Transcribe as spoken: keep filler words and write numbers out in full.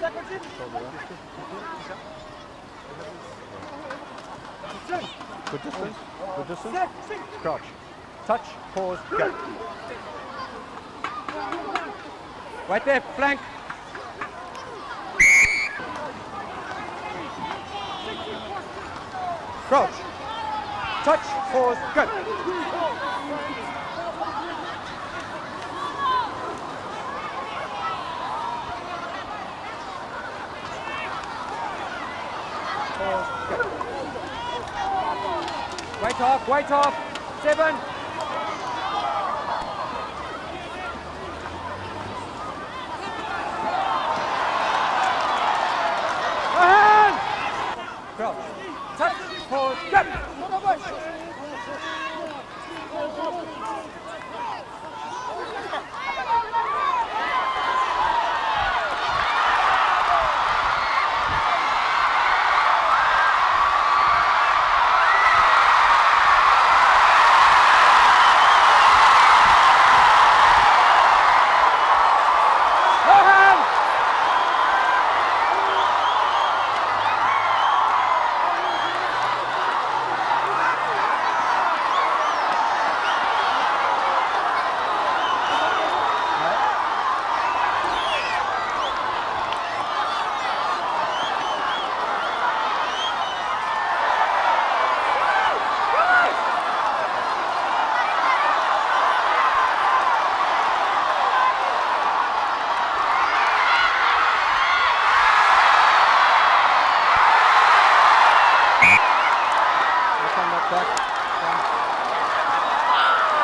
Good distance. Good distance. Crouch. Touch. Pause. Go. Right there. Flank. Crouch. Touch. Pause. Go. Pause. Go. Weight off. Weight off. Seven. Crouch. Touch. Pause. Go.